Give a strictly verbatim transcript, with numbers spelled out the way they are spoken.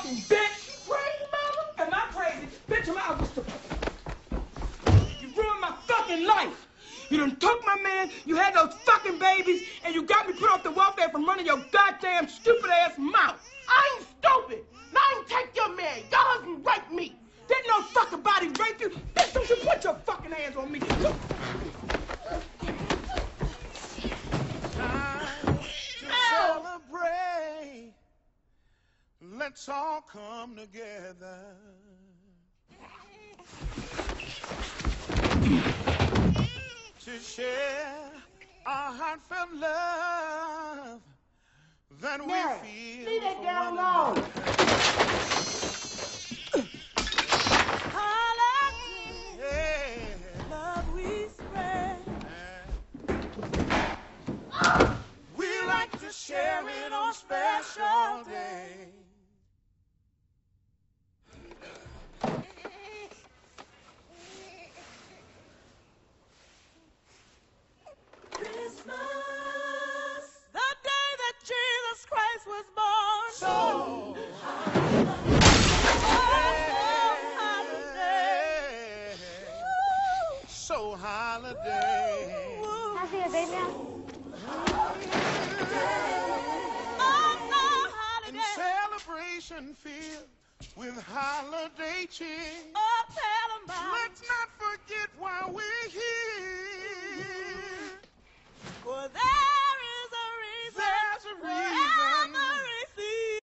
Bitch! Crazy, mama? Am I crazy? Bitch, am I? You ruined my fucking life. You done took my man, you had those fucking babies, and you got me put off the welfare from running your goddamn stupid ass mouth. I ain't stupid. Now I ain't take your man. Your husband raped me. Didn't no fucking body rape you. Bitch, don't you put your fucking hands on me. Time to celebrate. Let's all come together. To share our heartfelt love that Mary, we feel. leave that for girl one alone. Yeah. Love we spread. We like to share it on special days. Christmas, the day that Jesus Christ was born. So holiday. So holiday. Can I see your baby now? In celebration filled with holiday cheer. Oh, tell 'em about Let's not forget why we're here. for there is a reason. There's a reason.